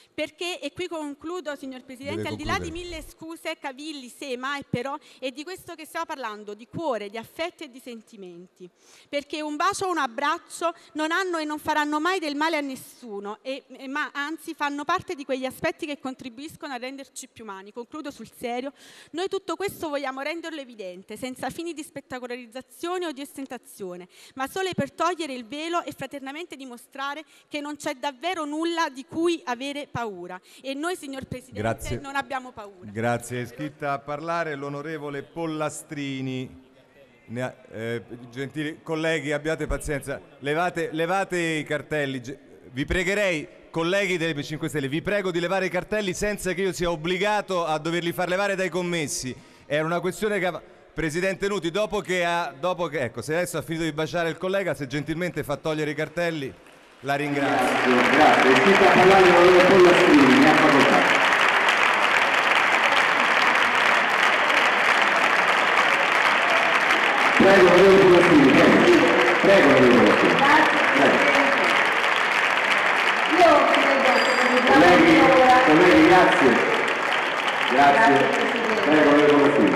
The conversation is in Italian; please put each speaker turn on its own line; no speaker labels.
Perché, e qui concludo signor Presidente, al di là di mille scuse, cavilli, se, ma e però, è di questo che stiamo parlando, di cuore, di affetti e di sentimenti. Perché un bacio o un abbraccio non hanno e non faranno mai del male a nessuno, ma anzi fanno parte di quegli aspetti che contribuiscono a renderci più umani. Concludo sul serio. Noi tutto questo vogliamo renderlo evidente, senza fini di spettacolarizzazione o di ostentazione, ma solo per togliere il velo e fraternamente dimostrare che non c'è davvero nulla di cui avere paura. E noi, signor Presidente, non abbiamo paura.
Grazie. È iscritta a parlare l'onorevole Pollastrini. Gentili colleghi, abbiate pazienza. Levate i cartelli. Vi pregherei, colleghi delle 5 Stelle, vi prego di levare i cartelli senza che io sia obbligato a doverli far levare dai commessi. Era una questione che... Presidente Nuti, dopo che ecco, se adesso ha finito di baciare il collega, se gentilmente fa togliere i cartelli, la ringrazio.
Grazie. Iscritta a parlare l'onorevole Pollastrini, ne ha facoltà. Prego, onorevole Pollastrini, prego. Prego, onorevole Pollastrini. Colleghi, grazie. Grazie. Prego, onorevole Pollastrini.